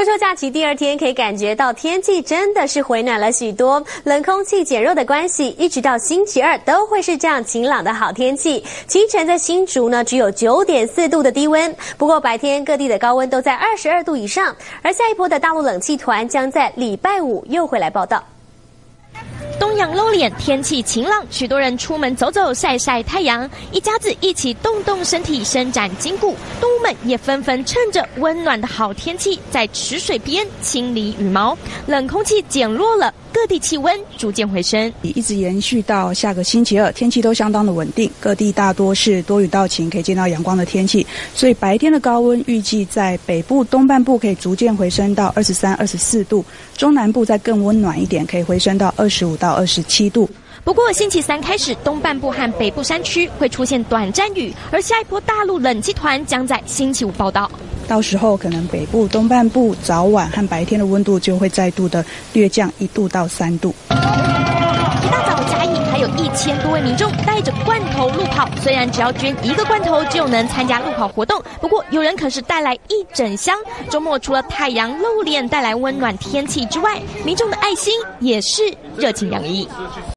中秋假期第2天，可以感觉到天气真的是回暖了许多。冷空气减弱的关系，一直到星期2都会是这样晴朗的好天气。清晨在新竹呢，只有9.4度的低温，不过白天各地的高温都在22度以上。而下一波的大陆冷气团将在礼拜5又会来报道。 东阳露脸，天气晴朗，许多人出门走走晒晒太阳，一家子一起动动身体，伸展筋骨。动物们也纷纷趁着温暖的好天气，在池水边清理羽毛。冷空气减弱了，各地气温逐渐回升， 一直延续到下个星期2，天气都相当的稳定，各地大多是多云到晴，可以见到阳光的天气。所以白天的高温预计在北部东半部可以逐渐回升到23、24度，中南部再更温暖一点，可以回升到25到27度。 不过星期3开始，东半部和北部山区会出现短暂雨，而下一波大陆冷气团将在星期5报道。 到时候可能北部东半部早晚和白天的温度就会再度的略降1度到3度。 一大早嘉义还有1000多位民众带着罐头路跑，虽然只要捐1个罐头就能参加路跑活动，不过有人可是带来1整箱。周末除了太阳露脸带来温暖天气之外，民众的爱心也是热情洋溢。